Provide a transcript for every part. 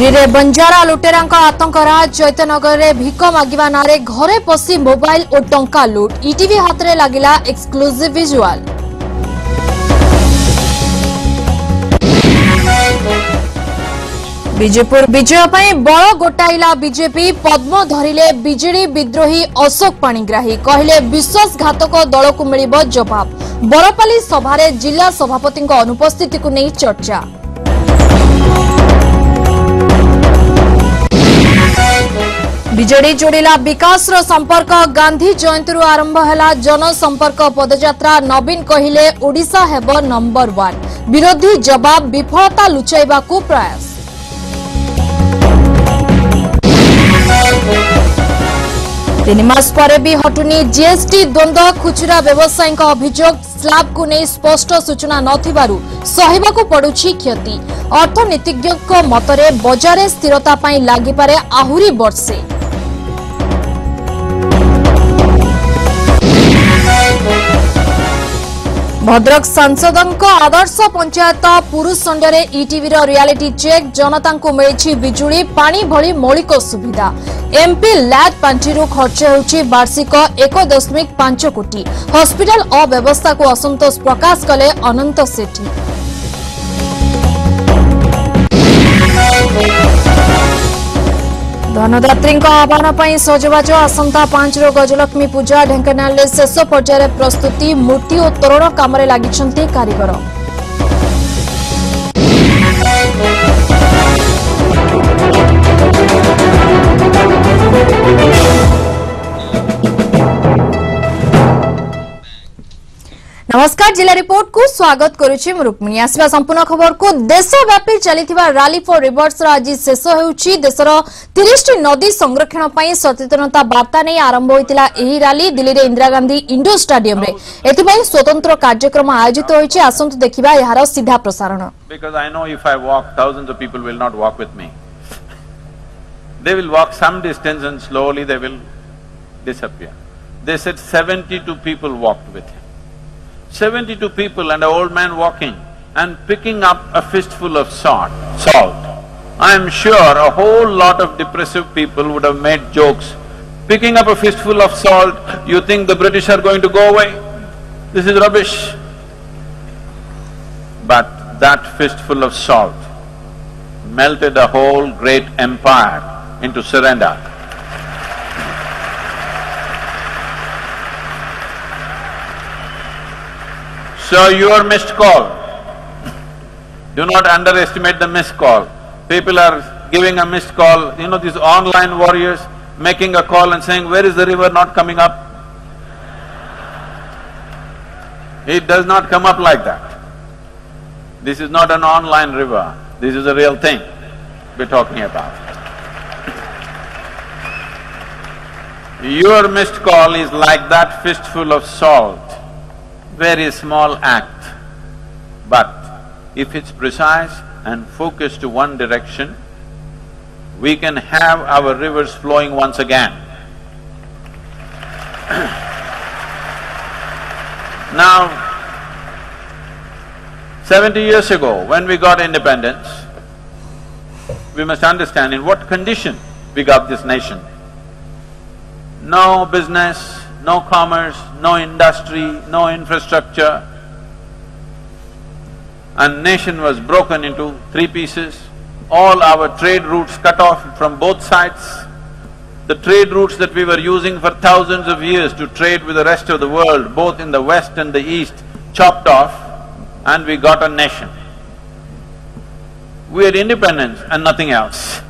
पुरी रे बंजारा लुटेरांका आतंकराज चैतनगर रे भिक मागिबा नारे घरे पसी मोबाइल और टंका लूट ईटीवी हाथ रे लागिला एक्सक्लूसिव विजुअल। बीजेपुर विजय पर बल गोटाइला बीजेपी पद्म धरिले बीजेडी विद्रोही अशोक पाणिग्राही कहले विश्वासघातक दल को मिलिबो जवाब। बरपाली सभारे जिला सभापति अनुपस्थिति को नहीं चर्चा। बीजेडी जोड़िला विकास रो संपर्क गांधी जयंती आरंभ है जनसंपर्क पदयात्रा। नवीन कहिले ओडिशा हेब नंबर 1 विरोधी जवाब विफलता लुचाइबा को प्रयास। तीन मास पर भी हटुनी जीएसटी द्वंद्व खुचरा व्यवसायी अभियोग स्लैब को नहीं स्पष्ट सूचना नथिबारु सहिबाकु पडुछि क्षति। अर्थनीतिज्ञ मतरे बजारे स्थिरता पई लागिपारे आहुरी वर्षे। भद्रक सांसदों आदर्श पंचायत पुरुषंडे ईटीवी रियालिटी चेक जनता को मिली बिजुली पानी भली मौलिक सुविधा। एमपी लैट पांठि खर्च होउछि वार्षिक 1.5 कोटी। हॉस्पिटल अव्यवस्था को असंतोष प्रकाश कले अनंत सेठी। धनदात्री आह्वान पर सजबाज आसंता 5 गजलक्ष्मी पूजा। ढेंकानाल शेष पर्यायर प्रस्तुति मूर्ति और तोरण काम लगी कारीगर। नमस्कार, जिला रिपोर्ट को स्वागत करुछि रुक्मिणी। आसवा संपूर्ण खबर को देशव्यापी चलिथिबा रैली फॉर रिवर्स आज शेष होउछि। देशर 30 नदी संरक्षण पई सचेतनता वार्ता नै आरंभ होइतिला एही रैली दिल्ली रे इंदिरा गांधी इंडोर स्टेडियम रे। एथिपई स्वतंत्र कार्यक्रम आयोजित होइछि। आसंतु देखिबा यार सीधा प्रसारण। Because I know if I walk, thousands of people will not walk with me. They will walk some distance and slowly they will disappear. They said 72 people walked with him. 72 people and an old man walking and picking up a fistful of salt. I am sure a whole lot of depressive people would have made jokes. Picking up a fistful of salt, you think the British are going to go away? This is rubbish. But that fistful of salt melted a whole great empire into surrender. So your missed call, do not underestimate the missed call. People are giving a missed call, you know, these online warriors making a call and saying, where is the river not coming up? It does not come up like that. This is not an online river, this is a real thing we're talking about. Your missed call is like that fistful of salt. Very small act, but if it's precise and focused to one direction, we can have our rivers flowing once again. Now, 70 years ago, when we got independence, we must understand in what condition we got this nation. No business, no commerce, no industry, no infrastructure. And nation was broken into 3 pieces. All our trade routes cut off from both sides. The trade routes that we were using for thousands of years to trade with the rest of the world, both in the west and the east, chopped off, and we got a nation. We had independence and nothing else.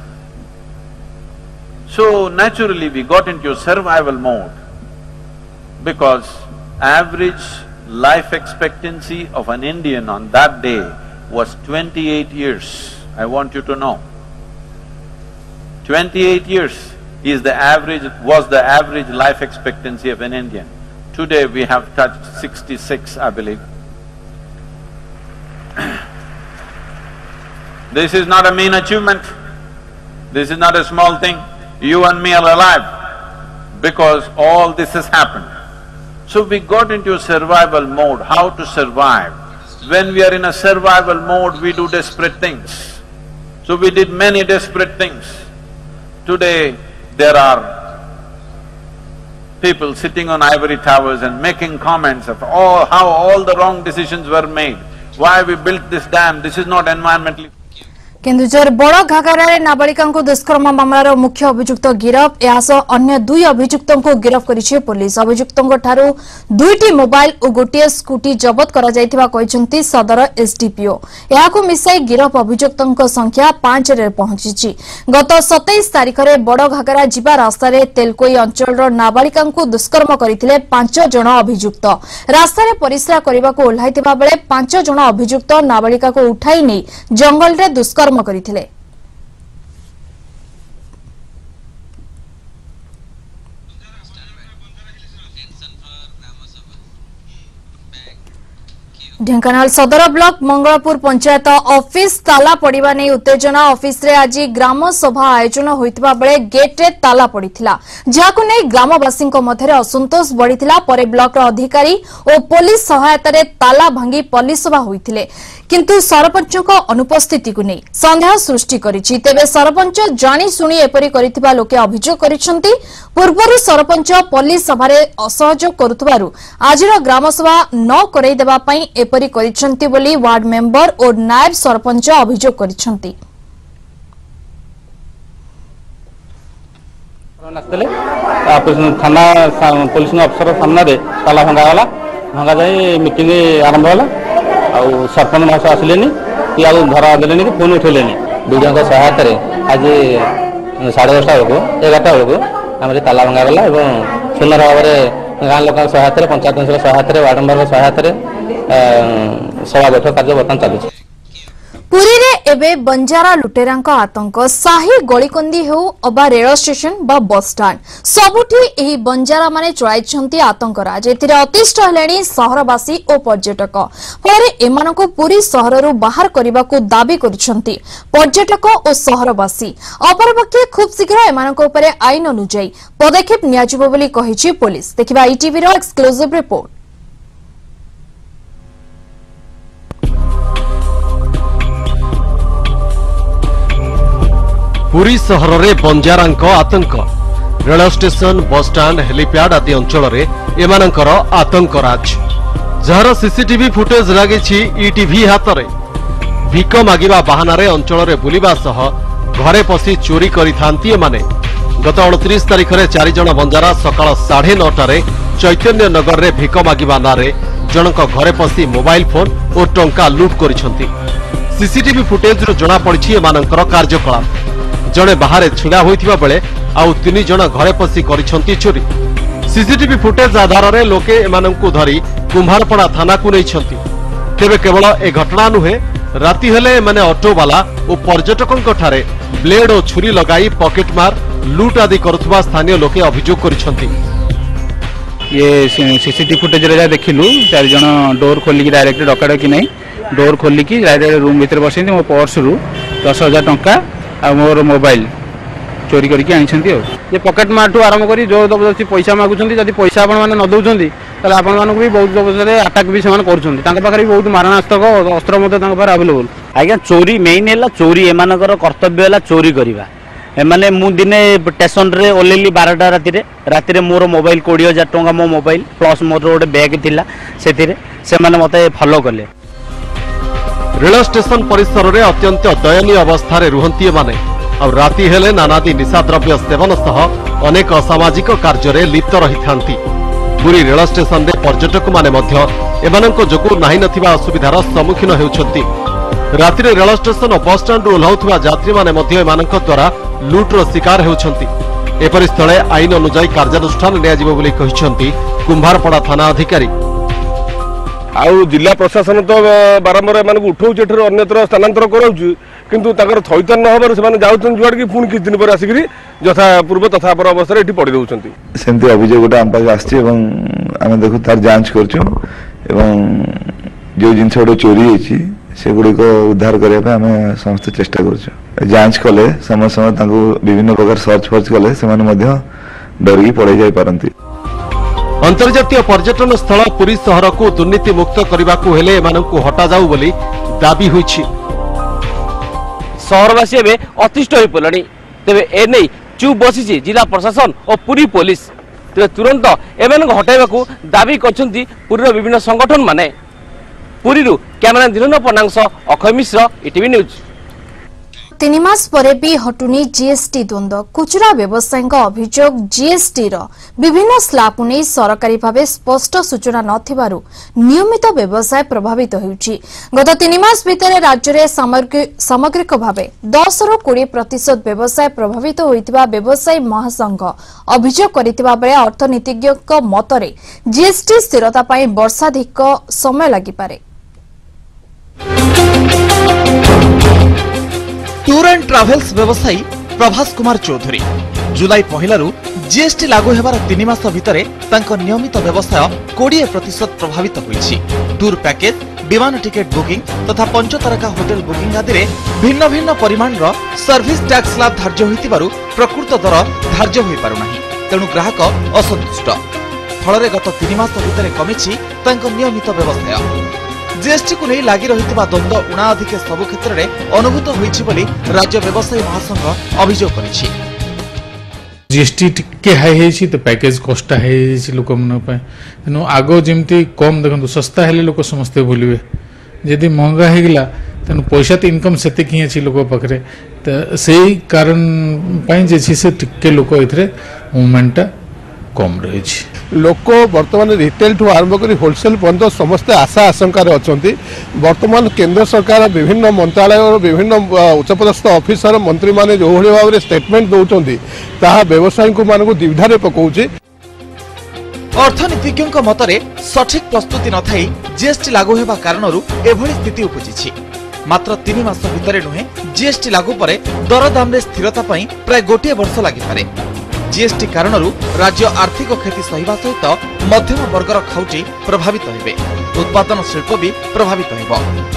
So naturally we got into a survival mode, because average life expectancy of an Indian on that day was 28 years, I want you to know. 28 years was the average life expectancy of an Indian. Today we have touched 66, I believe. This is not a mean achievement, this is not a small thing. You and me are alive because all this has happened. So we got into a survival mode. How to survive? When we are in a survival mode, we do desperate things. So we did many desperate things. Today there are people sitting on ivory towers and making comments of how all the wrong decisions were made. Why we built this dam? This is not environmentally. Keonjhar बड़ घाघरा नाबालिका दुष्कर्म मामलार मुख्य अभियुक्त गिरफ यासह अन्य 2 अभियुक्तों को गिरफ करिछि police. अभियुक्तों ठारू 2टी मोबाइल और गोटे स्कूटी जबत करा जायथिबा कहिसंती सदर एसडीपीओ। याकु मिसाई गिरफ अभियुक्तों संख्या 5 रे पहुंची। गत 27 तारिख रे बड़ घाघरा जिबा रास्ता रे तेलकोई अंचल नाबालिका दुष्कर्म करथिले 5 जण अभियुक्त। रास्ता रे परिस्रा करबा को ओल्हाइथिबा बेले 5 जण अभियुक्त नाबालिका को उठाई नै जंगल रे दुष्कर्म करथिले। ढेंकानाल सदर ब्लॉक मंगलपुर पंचायत ऑफिस ताला पड़िबा नै उत्तेजना। ऑफिस रे आज ग्राम सभा आयोजन होइतबा बेले गेट रे ताला पड़िथिला, जाकु नै ग्रामवासी मध्य असंतोष बढ़िथिला। परे ब्लॉक रो अधिकारी और पुलिस सहायता रे ताला भांगी पुलिस सभा होइथिले, किंतु सरपंच को अनुपस्थिति को नहीं संदेह सृष्टि करिछि। तेबे सरपंच जानी सुनी एपरि करिथिबा लोके अभियोग करिसंती। पूर्वरु सरपंच पुलिस सभा रे असहयोग करुथबारु आजिर ग्राम सभा न करई देबा पई एपरि करिसंती बोली वार्ड मेंबर और नायब सरपंच अभियोग करिसंती। थाना पुलिस अफसर सामने रे ताला भंगा जाए मीटिंग आरंभ होला। सरपंच महाशय आसिले कि धरा देले कि फोन उठेले विडीओ सहायता आज 10:30 बेलू 11टा बेलू आम ताला भंगा गला। सुंदर भाव में गाँ लोक सहायता पंचायत सहायता वार्ड मेंबर सहायता सभा बैठक कार्य बर्तमान चलुଛି। पुरी रे एबे बंजारा लुटेरांक आतंक साही गलिकंदी हेउ अबा रेल स्टेशन बा बस स्टैंड सबुठी एही बंजारा माने चलाइछंती आतंकराज। एथिरे अतिष्ठ हेलेनी सहरवासी और पर्यटक। फले एमानको पुरी सहररु बाहर करबाको दाबी करिसंती पर्यटक और सहरवासी। अपरपक्षे खूब शीघ्र एमानको उपरे आईन अनुଯାयी पदक्षेप नियाजिबो बोली कहिछि पुलिस। देखिबा ईटीवी रो एक्सक्लूसिव रिपोर्ट। पुरी सहर रे बंजारांक आतंक। Rail station bus stand helipad आदि अंचल रे एमानकर आतंकराज। जहार सीसीटीवी फुटेज लागिछि ईटीवी हाथ रे। भिक मागिबा बाहाना रे अंचल रे बुलिबा सह घरे पसी चोरी करिथांती एमाने। गत 29 तारिख रे 4 जण बंजारा सकाळ 9:30 रे चैतन्य नगर रे भिक मागिबा नारे जनक घरे पसी मोबाइल फोन और टंका लूट करिसंती। सीसीटीवी फुटेज रो जणा पड़िछि एमानकर कार्यकलाप। जड़े बाहर छिड़ा होइथिबा बेले आउ 3 जण घरे पसी करिसंती चोरी। सीसीटीवी फुटेज आधार रे लोके एमानंकु धरी कुंभारपड़ा थाना को नैछंती। तेबे केवल ए घटना नुहे, राति हेले माने ऑटो वाला और पर्यटकंक ठारे ब्लेड और छुरी लगाई पॉकेट मार लूट आदि करुथबा स्थानीय लोके अभियोग करिसंती। ये सीसीटीवी फुटेज रे देखिलु 4 जण डोर खोली की डायरेक्ट डकाड कि नहीं, डोर खोली की डायरेक्ट रूम भीतर बसैंती। मो पर्स रु 10,000 टंका आ मोर मोबाइल चोरी करके आनिछंती। ये पॉकेट मार ठू आरंभ करी जो जबरदस्ती पैसा मागुछंती। जदि पैसा आपण माने न दउछंती ताले आपण मानक भी बहुत जबरदस्ती अटैक भी सेमान करूछंती। तांका पाखरे बहुत मारणास्त्रक अस्त्र मते तांका पाखरे अवेलेबल। आज्ञा चोरी मेन हैला चोरी एमानकर कर्तव्य हैला चोरी करिवा। एमाने मु दिने स्टेशन रे ओलेली 12टा राति रे मोर मोबाइल 20,000 टंका मो मोबाइल प्लस मोर गोटे बैग थिला सेथिरे सेमाने मते फॉलो करले। रेल स्टेशन परिसर रे अत्यंत दयनीय अवस्था रे रुहंती एमाने। और राति हेले नानादी निशाद्रव्य सेवन सह अनेक असामाजिक कार्य रे लिप्त रहिथांती। पुरी रेल स्टेशन रे पर्यटक माने मध्य एमानंको जोगु नाही नथिबा असुविधार सम्मुखीन हेउछंती। राति रे रेल स्टेशन और बस स्टैंड रो ओह्लाउथबा यात्री माने मध्य एमानंको द्वारा लूट रो शिकार हेउछंती। एपरि स्थळे आईन अनुଯାयी कार्यानुष्ठान नियाजिबो बोली कहिसंती कुंभारपड़ा थाना अधिकारी। आउ जिला प्रशासन तो बारंबार एम उठाऊ अन्यत्र स्थानांतर कराऊँ किंतु थैथन न हबार से जाऊँ कि पुणी किछ दिन पर आसिक यथा पूर्व तथा पर अवस्था ये पड़ी रोचे सेमती अभियोग गोटे आम पाखे आम देखु तार जांच कर जो जिनस गोटे चोरी होती से गुड़िक उद्धार करने आम समस्त चेष्टा कर जांच कले समय समय विभिन्न प्रकार सर्च फर्च कले से डरिकी पड़े जाई पारंती। अंतर्जातीय पर्यटन स्थल पुरी सहर को दुर्नीति मुक्त करने हेले एमानंकु हटा जाऊ बोली दाबी होइछि। सहरवासी एवं अतिष्ठ हो पड़े। तेरे एने चुप बसी जिला प्रशासन और पुरी पुलिस तेरे तुरंत एम हटाइवा दाबी करछंती पुरीर विभिन्न संगठन माने। पुरी कैमरा दिनन पन्नांग अक्षय मिश्र ETV न्यूज। 3 मास परे भी हटुनी जीएसटी द्वंद्व। खुचरा व्यवसायी अभियोग जीएसटी विभिन्न स्लैब को नहीं सरकारी भाव स्पष्ट सूचना नथिबारु नियमित व्यवसाय प्रभावित होउछि। गत 3 मास भितर राज्य में सामग्रिक भाव 10 ରୁ 20% व्यवसाय प्रभावित होइतिबा व्यवसायी महासंघ अभियोग करितिबा बेले अर्थनीतिज्ञ मतरे जीएसटी स्थिरता पई वर्षाधिक समय लागि पारे। टूर एंड ट्रावेल्स व्यवसायी प्रभास कुमार चौधरी जुलाई पहलू जीएसटी लागू होबार 3 मास भितरे तांको नियमित व्यवसाय 20% प्रभावित होइछि। टूर पैकेज विमान टिकेट बुकिंग तथा पंचतारका होटेल बुकिंग आदि रे भिन्न भिन्न परिमाण रो सर्विस टैक्स स्लैब धार्य होइतिबारु प्रकृत दर धार्य होई पारु नाही, तेणु ग्राहक असंतुष्ट। फलरे गत 3 मास भितरे कमिछि तांको नियमित व्यवसाय। जीएसटी को नहीं लगी रही द्वंद्व उणा अधिके सबु क्षेत्र में अनुभूत होइछि बोली राज्य व्यवसायी महासंघ अभियोग करिछि। जीएसटी टिके हाई है तो पैकेज कष्टा है लोक तेणु आग जमी कम देखो सस्ता है लोक समस्ते भूलिए जदि महंगा होगा तेणु पैसा तो इनकम से ही लोक पाखे तो से कारण से टिके लोक ये मूवमेंटा कम रही। लोक बर्तमान रिटेल ठू आरंभ कर होलसेल पर्यंत समस्ते आशा आशंकार अच्छा। बर्तमान केंद्र सरकार विभिन्न मंत्रालय और विभिन्न उच्चपदस्थ ऑफिसर मंत्री माने जो भाव में स्टेटमेंट दौरान ताहा व्यवसायी मानक दुविधा पकाउछि। अर्थनीतिज्ञों मतरे सठिक प्रस्तुति न थाई जीएसटी लागू होगा कारणरू एभली स्थिति उपजिछि। मात्र 3 मास भितर नुहे जीएसटी लागू पर दरदाम रे स्थिरता पई प्राय 1 वर्ष लागि पारे। जीएसटी कारणरू राज्य आर्थिक क्षति सहिबा सहित मध्यम वर्गर खाउटी प्रभावित हेबे, उत्पादन शिल्प भी प्रभावित हेबो।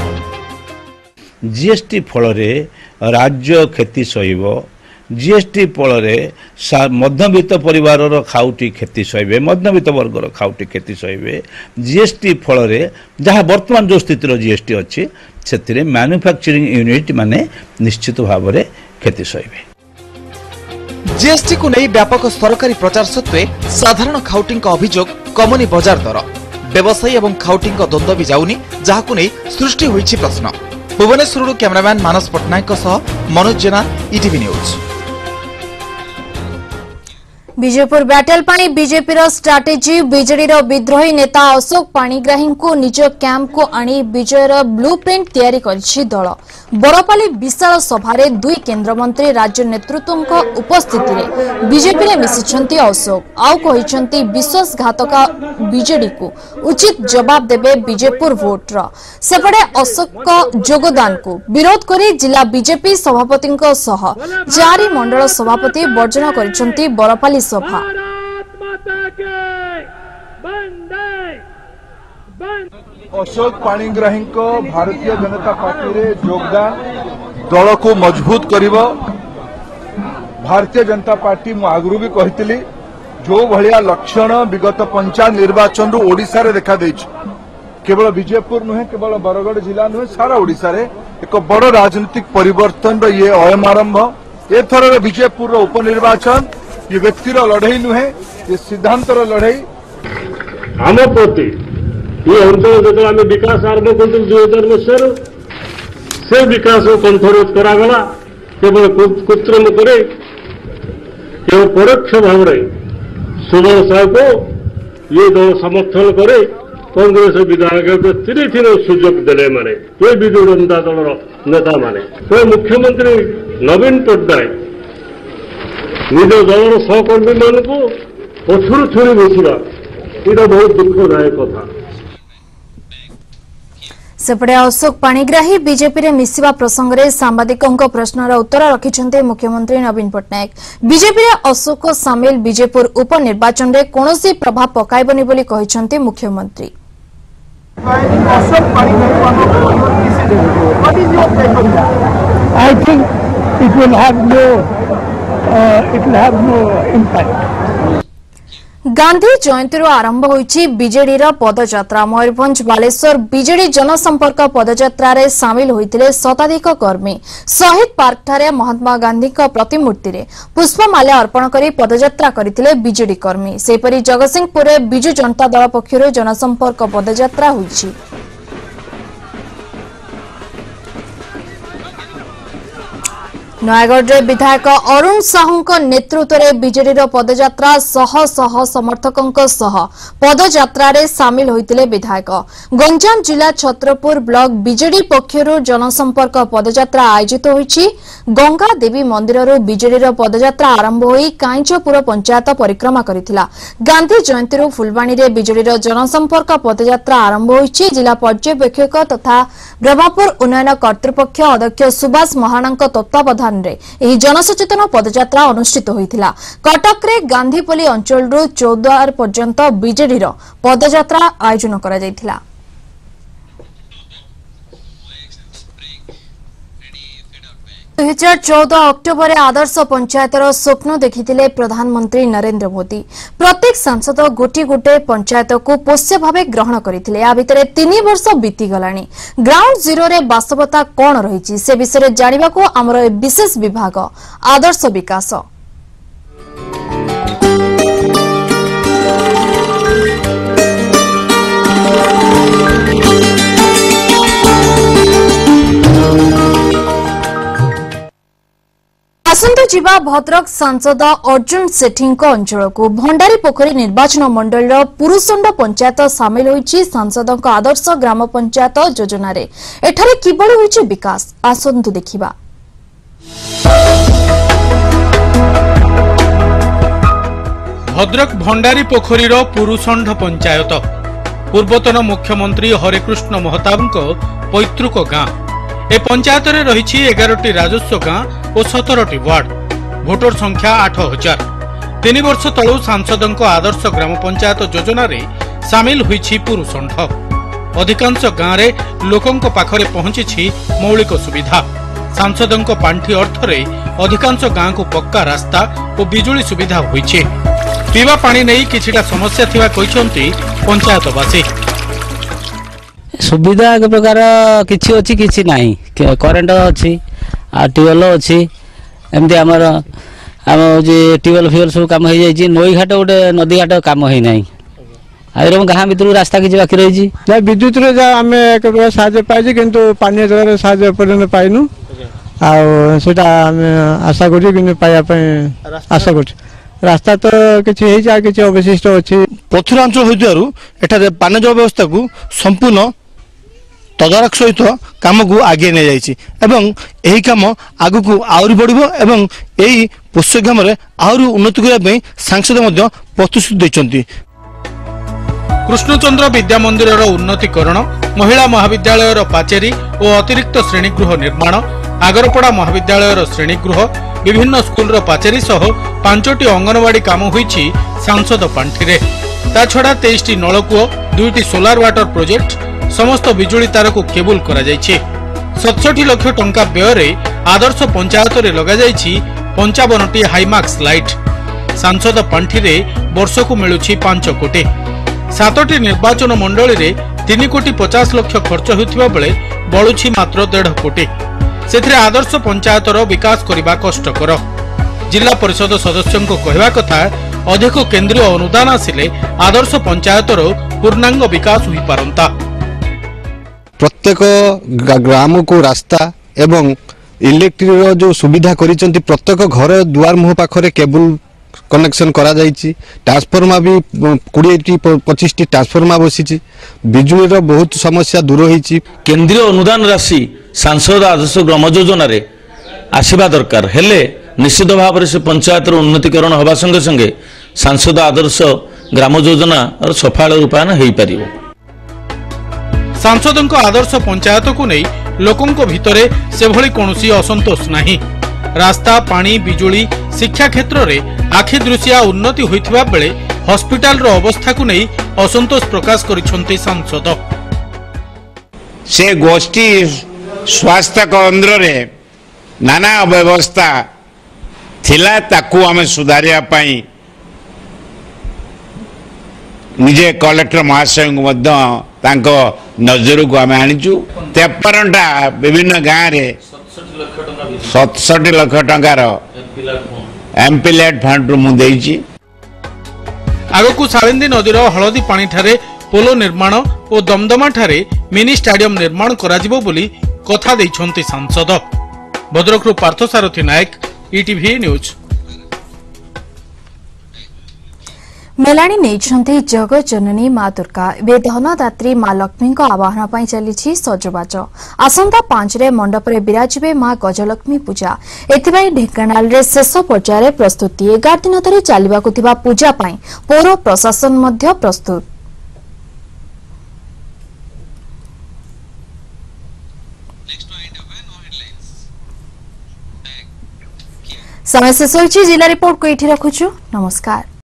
जीएसटी फल राज्य क्षति सहिब, जीएसटी फल मध्यवित्त परिवार खाउटी क्षति सहिबे, मध्यवित्त वर्गर खाउटी क्षति सहिबे। जीएसटी फल जहाँ वर्तमान जो स्थितिर जीएसटी अच्छी से मैन्युफैक्चरिंग यूनिट माने निश्चित भाव में क्षति सहिबे। जीएसटी को नहीं व्यापक सरकारी प्रचार सत्वे साधारण खाउटी अभियोग कमुनी बजार दर व्यवसायी और खाउटी द्वंद्व भी जाऊनी, जहां नहीं सृष्टि होइछि प्रश्न। Bhubaneswar cameraman Manas Pattanayak Manoj Jena ETV news. Bijaypur battle पाई बीजेपी स्ट्राटेजी बीजेडी विद्रोही नेता अशोक पाणिग्राही को निज कैंप को आनी विजयर ब्लूप्रिंट तैयारी करिछि दल। बरपाली विशाल सभारे 2 केंद्रमंत्री राज्य नेतृत्व उपस्थिति रे बीजेपी रे मिसिछंती अशोक आउ कहिछंती विश्वासघातक बीजेडी को उचित जवाब देबे विजयपुर वोटर। सेपटे अशोक योगदान को विरोध करी जिला बीजेपी सभापति सह 4 मंडल सभापति वर्जना करिछंती बरपाली सभा। अशोक पाणिग्राही भारतीय जनता पार्टी रे योगदान दल को मजबूत करिवो। भारतीय जनता पार्टी मु आगु भी कहितली जो भलिया लक्षण विगत पंचायत निर्वाचन रु ओडिसा रे देखा देछि। केवल विजयपुर नुहे, केवल बरगढ़ जिला नुहे, सारा ओडिसा रे एक बड़ राजनीतिक परिवर्तन रो ये अयम आरंभ। एथर विजयपुर रो उपनिर्वाचन ये व्यक्तिर लड़ाई नुहे, ये सिद्धांतर लड़ाई। आम प्रति ये अंचल जो आम विकास आरंभ कर 2000 मसीह से विकास कंठरोध करागला केवल कृत्रिम करे केवल परोक्ष भाव सुमन साहु को ये दल समर्थन करे। कांग्रेस विधायक को 3 सुजोग देले माने ये विजु जनता दल नेता माने तो मुख्यमंत्री नवीन पट्टनायक निज दलर सहकर्मी मान को पछुर छुरी बसिवा ये बहुत दुखदायक कथा। सेपटे अशोक पाणिग्राही बीजेपी रे मिसिबा प्रसंग रे सांबादिकों प्रश्नर उत्तर रखिछन्ते मुख्यमंत्री नवीन पट्टनायक। बीजेपी रे अशोक सामिल विजयपुर उपनिर्वाचन रे कोनोसी प्रभाव पकाइबनी बोली कहिछन्ते मुख्यमंत्री। I think it will have no impact. Gandhi Jayanti आरंभ होईछि बीजेडी पदयात्रा मयूरभंज बालेश्वर बीजेडी जनसंपर्क पदयात्रा रे सामिल होइतिले शताधिक कर्मी शहीद पार्क ठारे महात्मा गांधी प्रतिमूर्ति रे पुष्पमाल्या अर्पण करी पदयात्रा करथिले बीजेडी कर्मी सेपरि जगतसिंहपुर रे बिजु जनता दल पक्षरु जनसंपर्क पदयात्रा होईछि। नयगढ़ रे विधायक अरुण साहू नेतृत्व में बीजेडी पदयात्रा शह शह समर्थकों सह पदयात्रा रे सामिल होइतिले विधायक गंजाम जिला छत्रपुर ब्लॉक बीजेडी पक्षरु जनसंपर्क पदयात्रा आयोजित होईछि। गंगा देवी मंदिर बीजेडी पदयात्रा आरंभ होई कांचपुर पंचायत परिक्रमा करिथिला। गांधी जयंती फुलबाणी रे बीजेडी जनसंपर्क पदयात्रा आरंभ होईछि। जिला पर्यवेक्षक तथा ब्रह्मपुर उन्नयन कर्तृपक्ष अध्यक्ष सुभाष महाना तत्वावधान जनसचेतन पदयात्रा अनुष्ठित होइथिला। कटक रे गांधीपल्ली अंचल चौद्वार पर्यंत बीजेडी पदयात्रा आयोजन करा जायथिला। 2014 अक्टोबर आदर्श पंचायतर स्वप्न देखिथिले प्रधानमंत्री नरेंद्र मोदी। प्रत्येक सांसद गोटे गोटे पंचायत को पोष्य भाव ग्रहण करथिले। आ भितरे 3 वर्ष बीती गलानी। ग्राउंड जीरो रे वास्तवता कोन रहिछि से विषय जानिबा को हमर विशेष विभाग आदर्श विकास आसंता जीवा भद्रक सांसद अर्जुन सेठी अंचल को भंडारी पोखरी निर्वाचन मंडल पुरुषंड पंचायत सामिल होईछि। सांसद आदर्श ग्राम पंचायत योजना रे एठारे किबळ होईछि विकास आसंतु देखिबा। भद्रक भंडारी पोखरी पुरुषंड पंचायत पूर्वतन मुख्यमंत्री हरिकृष्ण महताब पैतृक गां। ए पंचायत रे रहिछि 11टी राजस्व गां और 17टी वार्ड। भोटर संख्या 8000। 3 वर्ष तलू सांसद आदर्श ग्राम पंचायत योजना रे सामिल होईछि पुरुषंड। अधिकांश गां रे लोकंक पाखरे पहुंची मौलिक सुविधा। सांसद पांठी अर्थ रे अधिकांश गां को पक्का रास्ता और बिजुली सुविधा होईछि। पीवा पानी नहीं किछिटा समस्या थिबा कहिसंती पंचायतवासी। सुविधा एक प्रकार किछि अछि किछि नाही। करेंट अछि आ ट्यूबवेल अछि एमती आमर आम जे ट्यूबवेल फ्यूल सब काम हो जाइछि। नई घाट गोटे नदी घाट काम होई नाही। आइरम गाँ भितर रास्ता किछि बाकी रहिछि। ना विद्युत रे जा हमें एक प्रकार साहाय्य पाइछि किंतु पानी जगह साहाय्य पर्यंत पाइनु आ सेटा हम आशा करि कि पाया पय आशा करि। रास्ता तो किछि हेइ जा किछि अवशिष्ट अछि। पथुरांचल होइतरु एठारे पानी जल व्यवस्था को संपूर्ण तदारक सहित काम को आगे नहीं जाइछि एवं एही काम आगु को आउरी बढ़िबो एवं एही पोष्य ग्राम रे आउरी उन्नति करिया पय सांसद मध्ये प्रतिश्रुति दैछन्ति। कृष्णचंद्र विद्या मंदिर उन्नतीकरण, महिला महाविद्यालय पाचेरी और अतिरिक्त श्रेणीगृह निर्माण, आगरपड़ा महाविद्यालय श्रेणीगृह, विभिन्न स्कूल पाचेरी सह 5टी अंगनवाड़ी काम होईछि सांसद पांठी रे। ता छड़ा 23टी नलकूप, 2टी सोलार वाटर प्रोजेक्ट, समस्त बिजुली तार को केबुल करा जायछि। 67 लाख टंका व्यय रे आदर्श पंचायत रे लगा जायछि 55टी हाईमार्क्स लाइट। सांसद पांठी रे वर्ष को मिलुछि 5 कोटी। 7टी निर्वाचन मंडली रे 3 कोटी 50 लाख खर्च होइथिबा बेले बळुछि मात्र 1.5 कोटी। सेथिरे आदर्श पंचायतर विकास करिबा कष्टकर। जिला परिषद सदस्यंको कहवा कथा अधिक केंद्रीय अनुदान आसिले आदर्श पंचायतर पूर्णांग विकास होई पारंता। प्रत्येक ग्राम को रास्ता एवं इलेक्ट्रिक जो सुविधा करिसेंती प्रत्येक घर दुआर मुह पाखरे केबल कनेक्शन करा जाइछि। ट्रांसफार्मर भी 20-25टी ट्रांसफार्मर बसिछि। बिजुली रो बहुत समस्या दूर होइछि। केंद्रीय अनुदान राशि सांसद आदर्श ग्राम योजना रे आसीबा दरकार हेले निश्चित भाव में से पंचायत उन्नतीकरण होगा संगे संगे सांसद आदर्श ग्राम योजना सफल रूपायन हो पारिबो। सांसद आदर्श पंचायत को नहीं लोकों भितरे से भली कोनोसी असंतोष नहीं। रास्ता, पानी, बिजुली, शिक्षा क्षेत्र में आखि दृश्या उन्नति होइथिबा बेले हॉस्पिटल रो अवस्था को नहीं असंतोष प्रकाश करिसंती सांसद। से गोष्ठी स्वास्थ्य केंद्र रे नाना व्यवस्था थिला ताकू आमे सुधारिया पई निजे कलेक्टर महाशय नजर को आम आनीचु 53टा विभिन्न गाँव में 67 लाख टंकार एमपीलेट फंड मुझे आगकू साविंदी नदीर हलदी पानी ठारे पोलो निर्माण और दमदमा ठारे मिनी स्टाडियम निर्माण कराजिबो बोली कथा दैछन्ति सांसद। भद्रकरू पार्थसारथी नायक ETV न्यूज। मेलाणी नहीं जगत जननी माँ दुर्गा ए धनदात्री माँ लक्ष्मी आवाहन पर चली सजबाज आसंता 5 रे मंडप रे विराजिबे माँ गजलक्ष्मी पूजा एथिबाई ढेंकानाल रे शेष पर्यायर प्रस्तुति 11 दिन धरी चलिबाकु थिबा पूजा पाई पौर प्रशासन मध्य प्रस्तुत। समय शेष होइछि। जिला रिपोर्ट को एठी रखुछु। नमस्कार।